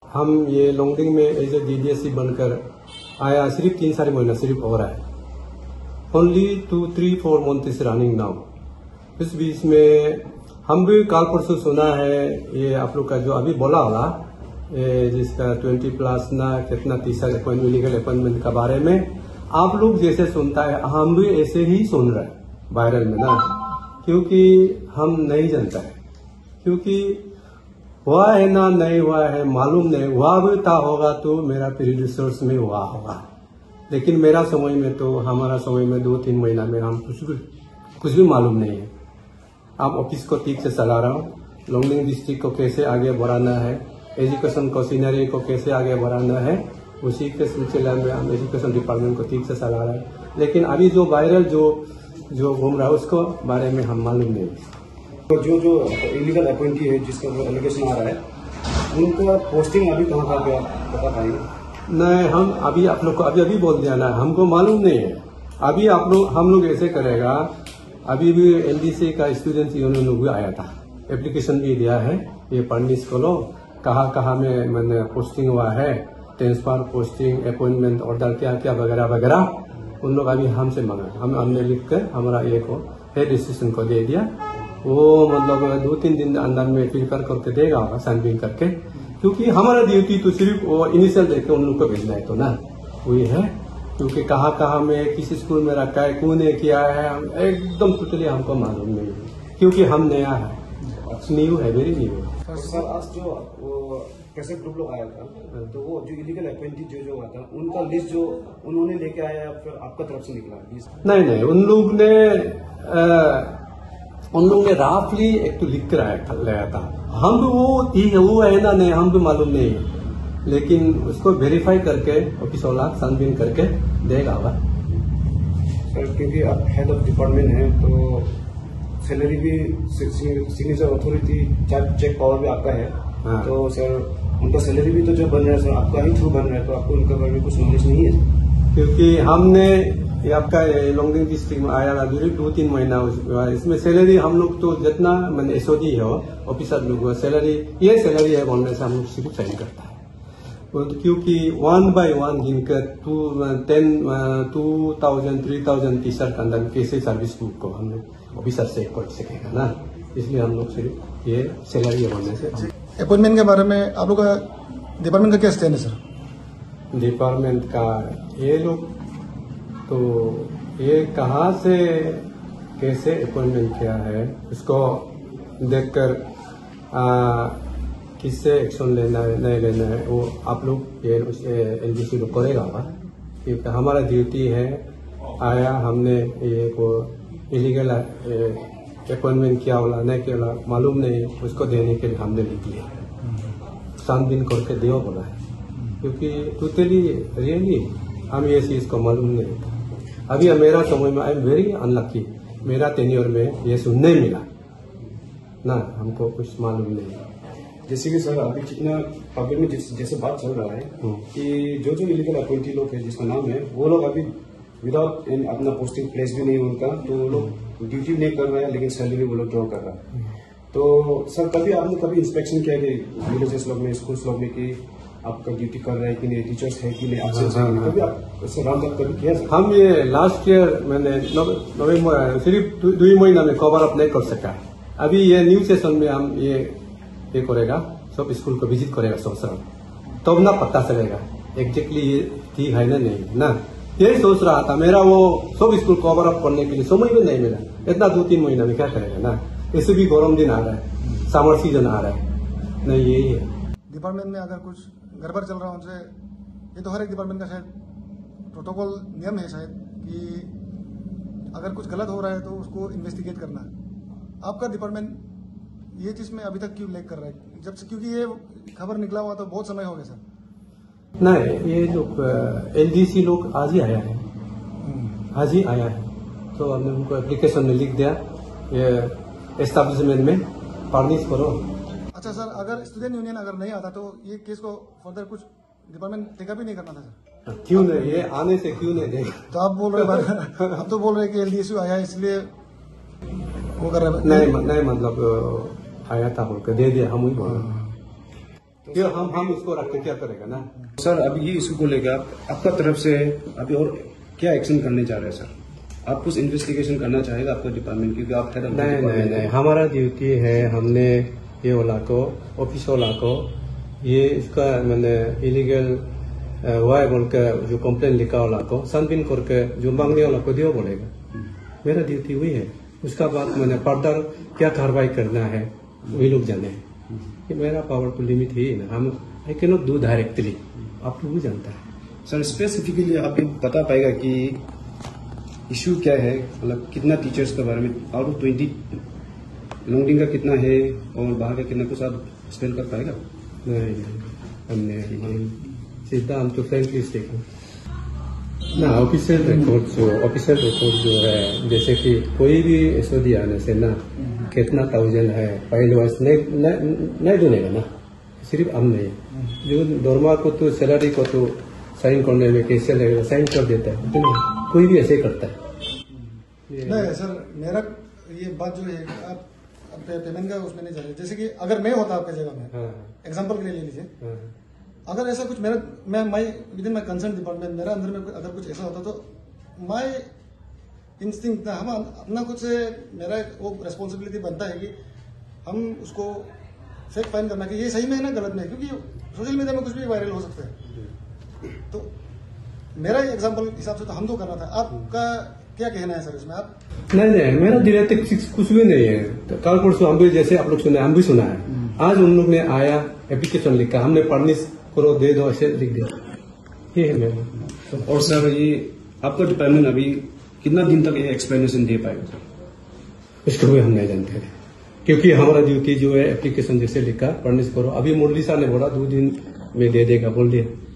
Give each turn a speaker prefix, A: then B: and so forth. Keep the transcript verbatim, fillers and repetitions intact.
A: हम ये लोंगडिंग में एज ए डीडीएससी बनकर आया सिर्फ तीन साढ़े महीना सिर्फ हो रहा है। Only two three four month is running now. इस बीच में हम भी काल परसों सुना है ये आप लोग का जो अभी बोला होला जिसका ट्वेंटी प्लस ना कितना तीसरा अपॉइंटमेंट लीगल अपॉइंटमेंट का बारे में आप लोग जैसे सुनता है हम भी ऐसे ही सुन रहे हैं वायरल में ना, क्योंकि हम नहीं जानता है, क्योंकि हुआ है ना नहीं हुआ है मालूम नहीं, हुआ भी था होगा तो मेरा प्रीडिसेसर्स में हुआ होगा, लेकिन मेरा समय में तो हमारा समय में दो तीन महीना में हम कुछ भी कुछ भी मालूम नहीं है। आप ऑफिस को ठीक से चला रहा हूँ, लोंगडिंग डिस्ट्रिक्ट को कैसे आगे बढ़ाना है, एजुकेशन को सीनरी को कैसे आगे बढ़ाना है, उसी के सिलसिले में हम एजुकेशन डिपार्टमेंट को ठीक से चला रहे हैं। लेकिन अभी जो वायरल जो जो घूम रहा है उसको बारे में हम मालूम नहीं।
B: तो जो जो इलीगल अपॉइंटी है जिसका एलिगेशन आ रहा है उनका पोस्टिंग अभी कहाँ कहाँ पे आप बता पाएंगे?
A: नहीं, हम अभी आप लोग को अभी अभी बोल दिया ना, हमको मालूम नहीं है। अभी आप लोग हम लोग ऐसे करेगा, अभी भी एलडीसी का स्टूडेंट यूनियन लोग भी आया था, एप्लीकेशन भी दिया है, ये पढ़ने स्कूलों कहाँ कहाँ में मैंने पोस्टिंग हुआ है, ट्रांसफर पोस्टिंग अपॉइंटमेंट ऑर्डर क्या क्या वगैरह वगैरह, उन लोग अभी हमसे मांगा, हम हमने लिख कर हमारा ये को हेड असिस्टेंट को दे दिया। वो मतलब दो तीन दिन अंदर में प्रिपेयर करके देगा होगा सैंपलिंग करके, क्योंकि हमारा ड्यूटी तो सिर्फ वो इनिशियल देके उन लोग को भेजना है तो ना वही है, क्योंकि कहाँ कहाँ में किस स्कूल में रखा है कौन ने किया है एकदम टोटली हमको मालूम नहीं है, क्योंकि हम नया है, न्यू है, वेरी न्यू है।
B: सर आज जो वो कैसे ग्रुप लोग आया था तो वो जो इलीगल अपॉइंटी जो जो हुआ था उनका लिस्ट जो उन्होंने लेके आया फिर आपका तरफ से निकला लिस्ट?
A: नहीं नहीं, उन लोग ने आ, उन लोगों ने राफली एक तो लिख कर लाया था, हम वो वो है ना नहीं हम भी मालूम नहीं है, लेकिन उसको वेरीफाई करके ऑफिस वाला छानबीन करके देगा होगा।
B: सर क्योंकि आप हेड ऑफ डिपार्टमेंट है तो सैलरी भी सिग्नेचर अथॉरिटी चेक पावर भी आपका है। हाँ। तो सर उनका सैलरी भी तो जो बन रहा है सर आपका ही थ्रू बन रहा है, तो आपको उनके बारे में कुछ नॉलेज नहीं है?
A: क्योंकि हमने ये आपका लोंगडिंग डिस्ट्रिक्ट में आया दूरी दो तीन महीना, इसमें सैलरी हम लोग तो जितना मैंने एसओडी है ऑफिसर लोग सैलरी ये सैलरी है बोलने से हम लोग सिर्फ साइन करता है, क्योंकि वन बाय वन गिनकर two ten two thousand three thousand T shirt अंदर कैसे सर्विस बुक को हम लोग ऑफिसर से कर सकेगा ना, इसलिए हम लोग सिर्फ ये सैलरी है बोलने से।
C: अपॉइंटमेंट के बारे में आप लोग का डिपार्टमेंट का क्या स्टैंड है सर?
A: डिपार्टमेंट का ये लोग तो ये कहाँ से कैसे अपॉइंटमेंट किया है उसको देखकर किससे एक्शन लेना है नहीं लेना है वो आप लोग ये एलडीसी को करेगा होगा, क्योंकि हमारा ड्यूटी है आया हमने ये को इलीगल अपॉइंटमेंट किया होला नहीं किया होला मालूम नहीं, उसको देने के लिए हमने लिख लिया छानबीन करके दिया बोला है, क्योंकि टोटली रियली हम ये चीज को मालूम नहीं था। अभी मेरा समय में आई एम वेरी अनलकी, मेरा टेन्योर में ये सुनने मिला ना, हमको कुछ मालूम नहीं।
B: जैसे कि सर अभी जितना पब्लिक में जैसे बात चल रहा है कि जो जो इलीगल अपॉइंटी लोग है जिसका नाम है वो लोग अभी विदाउट अपना पोस्टिंग प्लेस भी नहीं उनका, तो वो लोग ड्यूटी नहीं कर रहे हैं लेकिन सैलरी वो लोग ड्रॉ कर रहा है। तो सर कभी आपने कभी इंस्पेक्शन किया कि विलेजेस लोग में स्कूल्स लोग में कि आपका ड्यूटी कर रहे हैं कि नहीं, टीचर्स है कि नहीं, एब्सेंस है, कभी आप इससे राउंड अप कभी किया सर?
A: हम ये लास्ट ईयर मैंने नवंबर सिर्फ दो ही महीना में कवर अप नहीं कर सका, अभी ये न्यू सेशन में हम ये ये करेगा, सब स्कूल को विजिट करेगा सब सर, तब ना पता चलेगा एग्जैक्टली ये ठीक है ना नहीं ना, यही सोच रहा था। मेरा वो सब स्कूल कवर अप करने के लिए समय भी नहीं मिला, इतना दो तीन महीना में क्या करेगा ना, ऐसे भी गर्म दिन आ रहा है, समर सीजन आ रहा है, नहीं यही है।
C: डिपार्टमेंट में अगर कुछ गड़बड़ चल रहा है उनसे, ये तो हर एक डिपार्टमेंट का शायद प्रोटोकॉल नियम है शायद कि अगर कुछ गलत हो रहा है तो उसको इन्वेस्टिगेट करना है। आपका डिपार्टमेंट ये चीज में अभी तक क्यों लैग कर रहा है, जब से क्योंकि ये खबर निकला हुआ तो बहुत समय हो गया सर?
A: नहीं, ये लोग एलडीसी लोग आज ही आया है, आज ही आया है, तो हमने उनको एप्लीकेशन में लिख दिया ये एस्टेब्लिशमेंट में फर्निश करो।
C: अच्छा सर, अगर स्टूडेंट यूनियन अगर नहीं आता तो ये केस को फर्दर कुछ डिपार्टमेंट टेकअप भी नहीं करना था सर?
A: क्यों नहीं, ये आने से क्यों नहीं देगा?
C: तो आप बोल रहे आप तो बोल रहे कि एलडीसी आया इसलिए वो कर रहे
A: नहीं नहीं, मतलब आया था बोलकर दे दिया, हम ही बोल रहे। फिर हम हम इसको रख के क्या करेगा ना।
B: सर अभी ये इशू को लेकर आप, आपका तरफ से अभी और क्या एक्शन करने जा रहे हैं सर? आप कुछ इन्वेस्टिगेशन करना चाहेगा आपका डिपार्टमेंट, क्योंकि आप हेड ऑफ
A: नहीं नहीं नहीं, हमारा ड्यूटी है, हमने ये वाला को ऑफिस वाला को ये इसका मैंने इलीगल हुआ है बोल कर जो कंप्लेन लिखा वाला को छानबीन करके जो मांगने वाला को दियो बोलेगा। मेरा ड्यूटी वही है। उसका बाद मैंने फर्दर क्या कार्रवाई करना है वही लोग जाने हैं। कि मेरा पावर तो लिमिट है ना, हम I can not do directly, आप लोग भी जानता है।
B: सर स्पेसिफिकली आप बता पाएगा कि इशू क्या है, मतलब कितना टीचर्स के बारे में, आउट ऑफ ट्वेंटी लॉन्गडिंग का कितना है और बाहर का कितना, कुछ आप स्पेल कर पाएगा?
A: नहीं हमने सीधा हम तो फ्रेंकली स्पीकिंग ना ऑफिशियल रिकॉर्ड जो ऑफिशियल रिकॉर्ड जो है, जैसे कि कोई भी एसओडी आने से ना कितना थाउजेंड है पहले वर्ष नहीं नहीं देगा ना, सिर्फ हम नहीं, जो दरमा को तो सैलरी को तो साइन करने में कैसे लगेगा, साइन कर देता है, तो कोई भी ऐसे करता है।
C: नहीं सर, मेरा ये बात जो है आप पेमेंट का उसमें नहीं जा रहे। जैसे कि अगर मैं होता आपकी जगह में, एग्जांपल के लिए ले लीजिए, अगर ऐसा कुछ मेरा मैं my within my concern department मेरा अंदर में अगर कुछ ऐसा होता तो माई इंस्टिंक्ट हम अपना कुछ से मेरा वो रिस्पॉन्सिबिलिटी बनता है कि हम उसको फेक फाइन करना कि ये सही में है ना गलत में है, क्योंकि सोशल मीडिया में कुछ भी वायरल हो सकता है। तो मेरा एग्जांपल हिसाब से तो हम तो करना था। आपका क्या कहना है सर इसमें? आप
A: नहीं नहीं, मेरा डायरेक्ट कुछ भी नहीं है। तो कल परसों हम भी जैसे आप लोग सुना हम भी सुना है, आज उन लोग ने आया एप्लीकेशन लिखा, हमने परमिश करो दे दो ऐसे लिख दिया, ये है मेरा।
B: और सर ये आपका डिपार्टमेंट अभी कितना दिन तक ये एक्सप्लेनेशन दे पाएगा सर?
A: इसको भी हम नहीं जानते थे, क्योंकि हमारा ड्यूटी जो है एप्लीकेशन जैसे लिखा परमिश करो, अभी मुरली साहब ने बोला दो दिन में दे देगा बोल दिया।